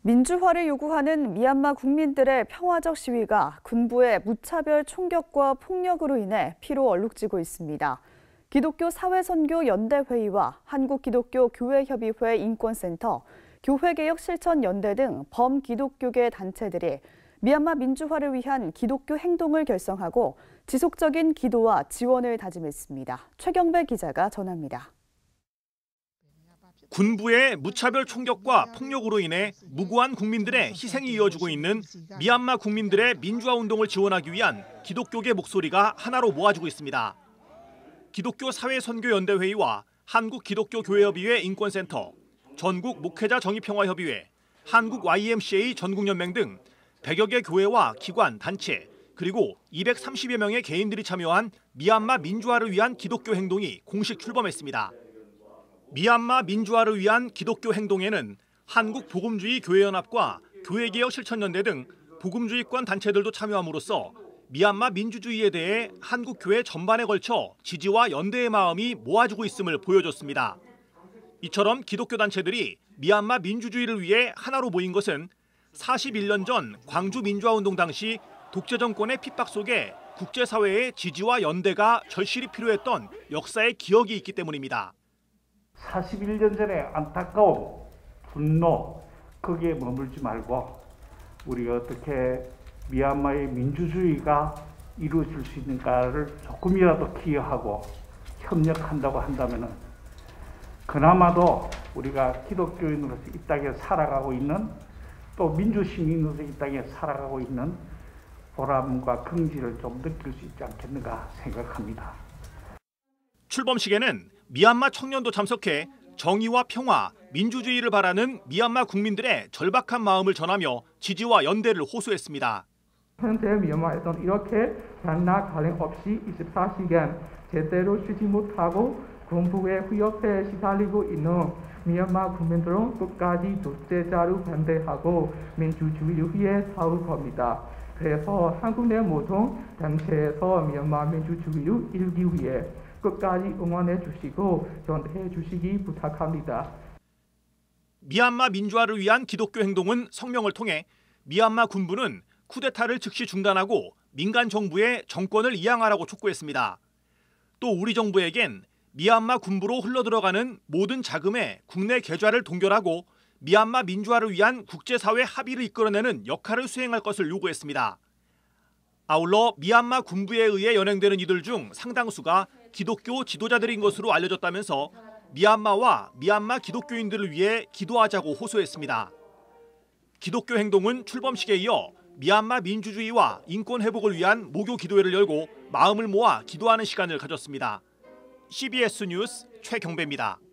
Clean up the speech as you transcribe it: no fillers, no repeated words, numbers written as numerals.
민주화를 요구하는 미얀마 국민들의 평화적 시위가 군부의 무차별 총격과 폭력으로 인해 피로 얼룩지고 있습니다. 기독교 사회선교연대회의와 한국기독교교회협의회 인권센터, 교회개혁실천연대 등 범기독교계 단체들이 미얀마 민주화를 위한 기독교 행동을 결성하고 지속적인 기도와 지원을 다짐했습니다. 최경배 기자가 전합니다. 군부의 무차별 총격과 폭력으로 인해 무고한 국민들의 희생이 이어지고 있는 미얀마 국민들의 민주화 운동을 지원하기 위한 기독교계 목소리가 하나로 모아지고 있습니다. 기독교 사회선교연대회의와 한국기독교교회협의회 인권센터, 전국 목회자 정의평화협의회, 한국 YMCA 전국연맹 등 100여 개 교회와 기관, 단체, 그리고 230여 명의 개인들이 참여한 미얀마 민주화를 위한 기독교 행동이 공식 출범했습니다. 미얀마 민주화를 위한 기독교 행동에는 한국복음주의교회연합과 교회개혁실천연대 등 복음주의권 단체들도 참여함으로써 미얀마 민주주의에 대해 한국교회 전반에 걸쳐 지지와 연대의 마음이 모아지고 있음을 보여줬습니다. 이처럼 기독교 단체들이 미얀마 민주주의를 위해 하나로 모인 것은 41년 전 광주 민주화운동 당시 독재 정권의 핍박 속에 국제사회의 지지와 연대가 절실히 필요했던 역사의 기억이 있기 때문입니다. 41년 전에 안타까움, 분노, 거기에 머물지 말고 우리가 어떻게 미얀마의 민주주의가 이루어질 수 있는가를 조금이라도 기여하고 협력한다고 한다면 그나마도 우리가 기독교인으로서 이 땅에 살아가고 있는 또 민주시민으로서 이 땅에 살아가고 있는 보람과 긍지를 좀 느낄 수 있지 않겠는가 생각합니다. 출범식에는 미얀마 청년도 참석해 정의와 평화, 민주주의를 바라는 미얀마 국민들의 절박한 마음을 전하며 지지와 연대를 호소했습니다. 현재 미얀마에서는 이렇게 밤낮 가림 없이 24시간 제대로 쉬지 못하고 군부의 후역에 시달리고 있는 미얀마 국민들은 끝까지 독재자를 반대하고 민주주의를 위해 싸울 겁니다. 그래서 한국 내 모든 단체에서 미얀마 민주주의를 이루기 위해 끝까지 응원해 주시고 전해 주시기 부탁합니다. 미얀마 민주화를 위한 기독교 행동은 성명을 통해 미얀마 군부는 쿠데타를 즉시 중단하고 민간 정부의 정권을 이양하라고 촉구했습니다. 또 우리 정부에겐 미얀마 군부로 흘러들어가는 모든 자금의 국내 계좌를 동결하고 미얀마 민주화를 위한 국제사회 합의를 이끌어내는 역할을 수행할 것을 요구했습니다. 아울러 미얀마 군부에 의해 연행되는 이들 중 상당수가 기독교 지도자들인 것으로 알려졌다면서 미얀마와 미얀마 기독교인들을 위해 기도하자고 호소했습니다. 기독교 행동은 출범식에 이어 미얀마 민주주의와 인권 회복을 위한 모교 기도회를 열고 마음을 모아 기도하는 시간을 가졌습니다. CBS 뉴스 최경배입니다.